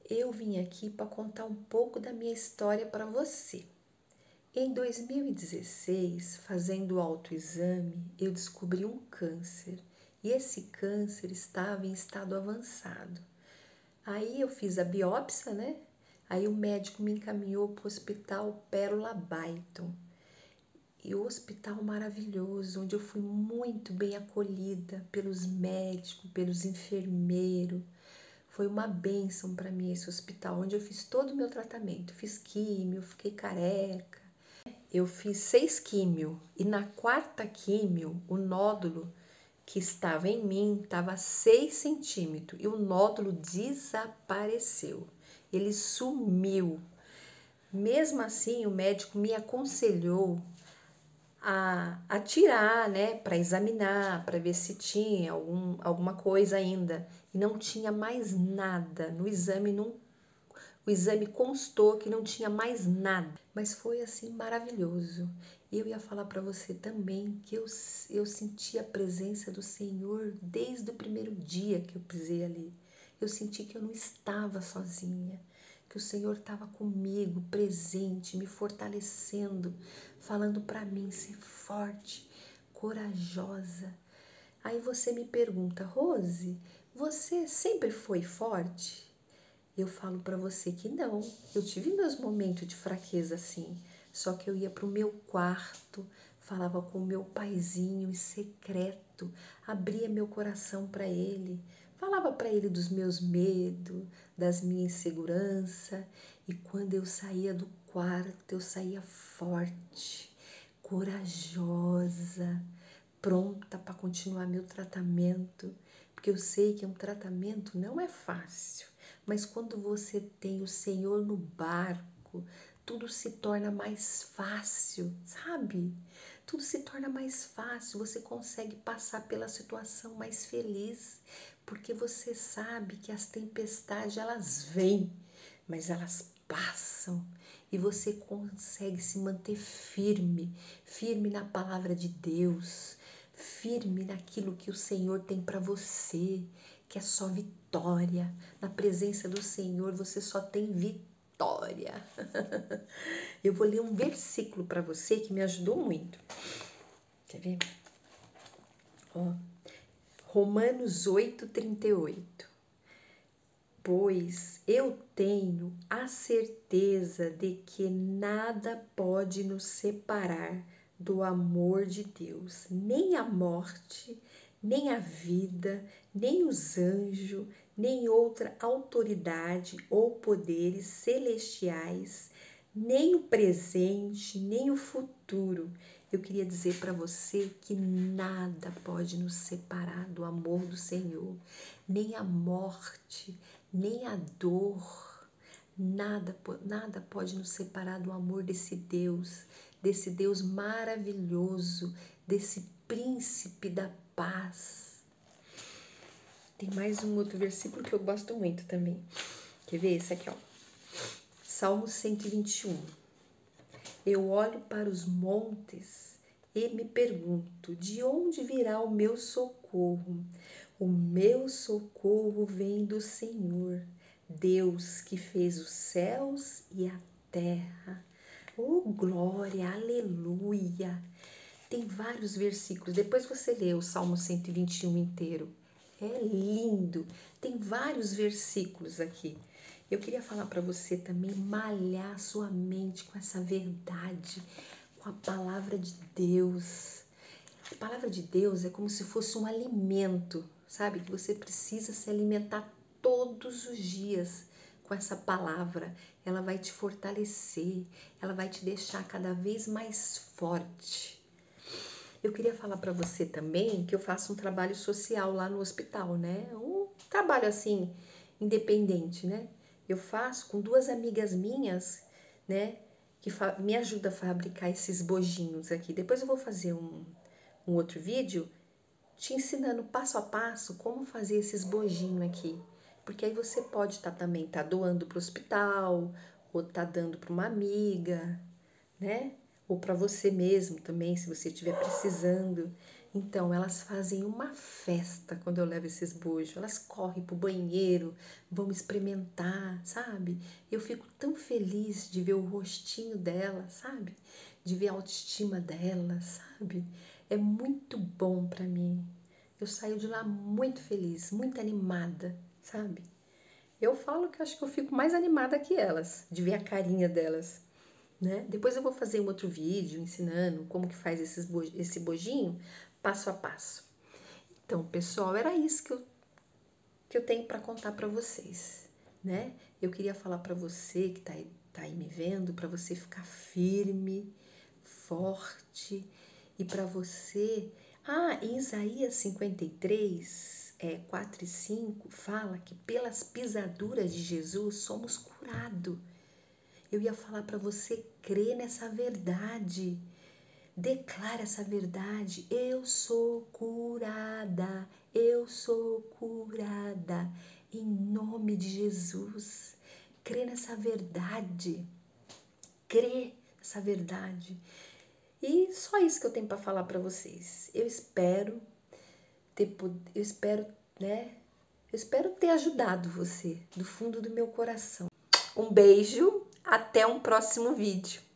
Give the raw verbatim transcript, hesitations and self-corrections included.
eu vim aqui para contar um pouco da minha história para você. Em dois mil e dezesseis, fazendo o autoexame, eu descobri um câncer e esse câncer estava em estado avançado. Aí eu fiz a biópsia, né? Aí o médico me encaminhou para o Hospital Pérola Byton. E o hospital maravilhoso, onde eu fui muito bem acolhida pelos médicos, pelos enfermeiros. Foi uma bênção para mim esse hospital, onde eu fiz todo o meu tratamento. Fiz químio, fiquei careca. Eu fiz seis químio e na quarta químio, o nódulo que estava em mim estava seis centímetros e o nódulo desapareceu. Ele sumiu. Mesmo assim, o médico me aconselhou a, a tirar, né, para examinar, para ver se tinha algum, alguma coisa ainda. E não tinha mais nada. No exame, não, o exame constou que não tinha mais nada. Mas foi assim maravilhoso. E eu ia falar para você também que eu, eu senti a presença do Senhor desde o primeiro dia que eu pisei ali. Eu senti que eu não estava sozinha, que o Senhor estava comigo, presente, me fortalecendo, falando para mim ser forte, corajosa. Aí você me pergunta, Rose, você sempre foi forte? Eu falo para você que não, eu tive meus momentos de fraqueza assim, só que eu ia para o meu quarto, falava com o meu paizinho em secreto, abria meu coração para ele, falava para ele dos meus medos, das minhas inseguranças, e quando eu saía do quarto, eu saía forte, corajosa, pronta para continuar meu tratamento, porque eu sei que um tratamento não é fácil. Mas quando você tem o Senhor no barco, tudo se torna mais fácil, sabe? Tudo se torna mais fácil, você consegue passar pela situação mais feliz, porque você sabe que as tempestades elas vêm, mas elas passam e você consegue se manter firme, firme na palavra de Deus, firme naquilo que o Senhor tem para você, que é só vitória. Na presença do Senhor você só tem vitória. Eu vou ler um versículo para você que me ajudou muito. Quer ver? Ó, Romanos oito, trinta e oito. Pois eu tenho a certeza de que nada pode nos separar do amor de Deus, nem a morte, nem a vida, nem os anjos, nem outra autoridade ou poderes celestiais, nem o presente, nem o futuro. Eu queria dizer para você que nada pode nos separar do amor do Senhor, nem a morte, nem a dor, nada, nada pode nos separar do amor desse Deus, desse Deus maravilhoso, desse príncipe da paz. Tem mais um outro versículo que eu gosto muito também. Quer ver? Esse aqui, ó. Salmo cento e vinte e um. Eu olho para os montes e me pergunto, de onde virá o meu socorro? O meu socorro vem do Senhor, Deus que fez os céus e a terra. Oh, glória, aleluia! Tem vários versículos, depois você lê o Salmo cento e vinte e um inteiro. É lindo, tem vários versículos aqui. Eu queria falar para você também malhar sua mente com essa verdade, com a palavra de Deus. A palavra de Deus é como se fosse um alimento, sabe? Que você precisa se alimentar todos os dias com essa palavra. Ela vai te fortalecer, ela vai te deixar cada vez mais forte. Eu queria falar para você também que eu faço um trabalho social lá no hospital, né? Um trabalho assim, independente, né? Eu faço com duas amigas minhas, né? Que me ajudam a fabricar esses bojinhos aqui. Depois eu vou fazer um, um outro vídeo te ensinando passo a passo como fazer esses bojinhos aqui. Porque aí você pode estar tá, também tá doando para o hospital, ou tá dando para uma amiga, né? Ou para você mesmo também, se você estiver precisando. Então, elas fazem uma festa quando eu levo esses bojos. Elas correm pro banheiro, vão experimentar, sabe? Eu fico tão feliz de ver o rostinho delas, sabe? De ver a autoestima delas, sabe? É muito bom pra mim. Eu saio de lá muito feliz, muito animada, sabe? Eu falo que eu acho que eu fico mais animada que elas, de ver a carinha delas, né? Depois eu vou fazer um outro vídeo ensinando como que faz esses bo esse bojinho, passo a passo. Então, pessoal, era isso que eu, que eu tenho para contar para vocês, né? Eu queria falar para você que tá aí, tá aí me vendo, para você ficar firme, forte e para você... Ah, em Isaías cinquenta e três, é, quatro e cinco, fala que pelas pisaduras de Jesus somos curados. Eu ia falar para você crer nessa verdade. Declara essa verdade. Eu sou curada. Eu sou curada. Em nome de Jesus. Crê nessa verdade. Crê nessa verdade. E só isso que eu tenho para falar para vocês. Eu espero ter, eu espero, né? Eu espero ter ajudado você do fundo do meu coração. Um beijo, até um próximo vídeo.